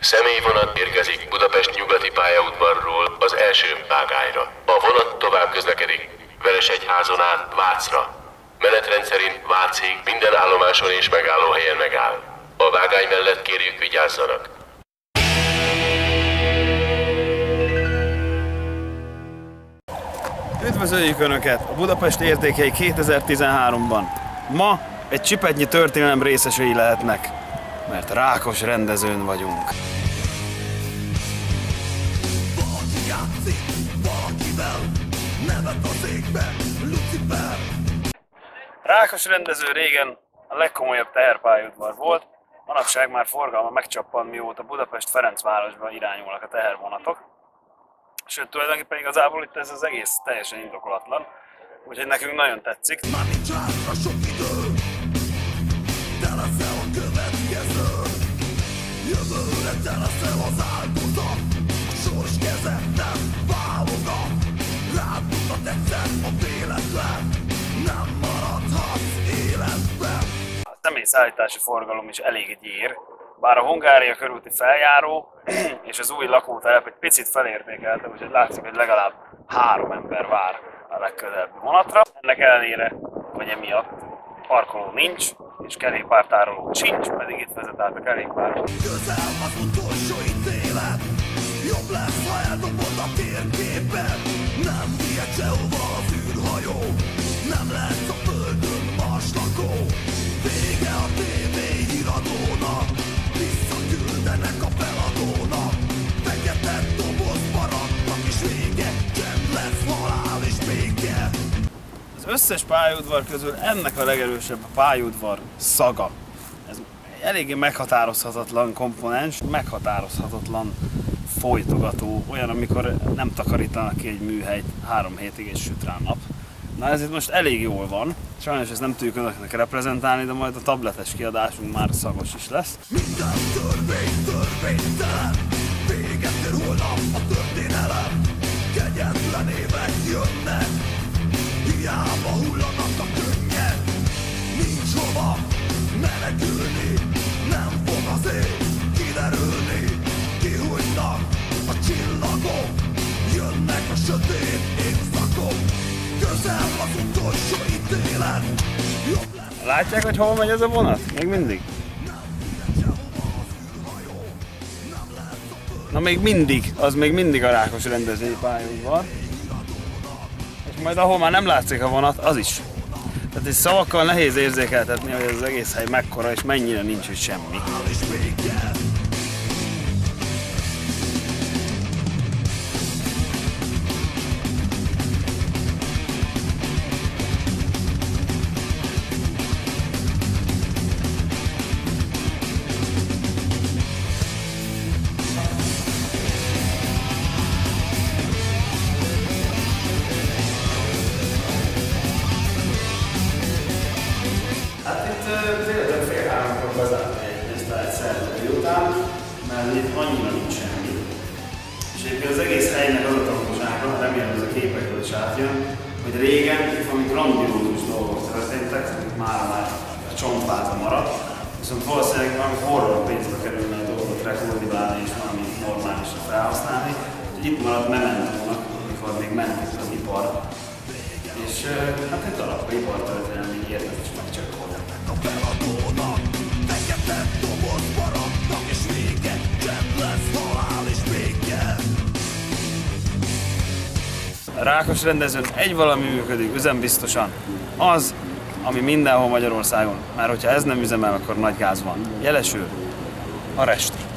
Személyvonat érkezik Budapest nyugati pályaudvarról az első vágályra. A vonat tovább közlekedik Veresegyházon át Vácra. Menetrend szerint Vácig minden állomáson és megállóhelyen megáll. A vágány mellett kérjük, vigyázzanak. Üdvözöljük Önöket a Budapest értékei 2013-ban. Ma egy csipetnyi történelem részesei lehetnek, mert Rákos rendezőn vagyunk. Valaki játszik valakivel, nevet az égben, Lucifer. Rákos rendező régen a legkomolyabb teherpályaudvar volt, manapság már forgalma megcsappan, mióta Budapest-Ferencvárosba irányulnak a tehervonatok. Sőt, tulajdonképpen igazából itt ez az egész teljesen indokolatlan, úgyhogy nekünk nagyon tetszik. Már nincs hátra sok idő, te leszel a következő. Jövőre te leszel az áldozat, a sors kezed nem válogat. Rád mutat egyszer a véletlen, nem maradhatsz életben. A személyszállítási forgalom is elég gyér, bár a Hungária körúti feljáró és az új lakótelep egy picit felértékelte, úgyhogy látszik, hogy legalább 3 ember vár a legközelebbi vonatra. Ennek ellenére, vagy emiatt parkoló nincs, és kerékpártároló sincs, pedig itt vezet át a kerékpár. Közel az utolsó ítélet, jobb lesz, ha eldobod a térképen. Nem vihet sehova az űrhajó, nem lesz a földön marslakó. Vége a TV híradónak, visszaküldenek a feladónak. Fekete doboz maradnak és vége, csend lesz, halál és béke. Az összes pályaudvar közül ennek a legerősebb a pályaudvar szaga. Ez egy eléggé meghatározhatatlan komponens, meghatározhatatlan folytogató, olyan, amikor nem takarítanak ki egy műhelyt 3 hétig és süt rá nap. Na ez itt most elég jól van, sajnos ezt nem tudjuk Önöknek reprezentálni, de majd a tabletes kiadásunk már szagos is lesz. Minden törvény törvénytelen, véget ér holnap a történelem. Kegyetlen évek jönnek, hiába hullanak a könnyek. Nincs hova menekülni, nem fog az ég kiderülni. Kihújnak a csillagok, jönnek a sötét évszakok. Közel az utolsó ítélet, jobb lesz. Látják, hogy hol megy ez a vonat? Még mindig? Na még mindig, az még mindig a Rákos rendezői pályaudvar. És majd ahol már nem látszik a vonat, az is. Tehát egy szavakkal nehéz érzékeltetni, hogy ez az egész hely mekkora és mennyire nincs itt semmi. Hát itt tényleg fél 3-kor bezárt ezt a szerző délután, mert itt annyira nincs semmi. És egyébként az egész helynek az a tanulsága, remélem ez a képekből is átjön, hogy régen itt valami grandiózus dolgok történtek, amik már a csontváza maradt, viszont valószínűleg valami horror pénzbe kerülne a dolgot rekultiválni és valami normálisra felhasználni. Úgyhogy itt maradt mementónak, amikor még ment itt az ipar. És hát egy darabka ipartörténelmi értet is megcsökkol. A feladónak, fekete doboz maradnak és vége, csend lesz, halál és béke. A Rákos rendezőn egy valami működik üzembiztosan, az, ami mindenhol Magyarországon. Mert hogyha ez nem üzemel, akkor nagy gáz van. Jelesül a rest.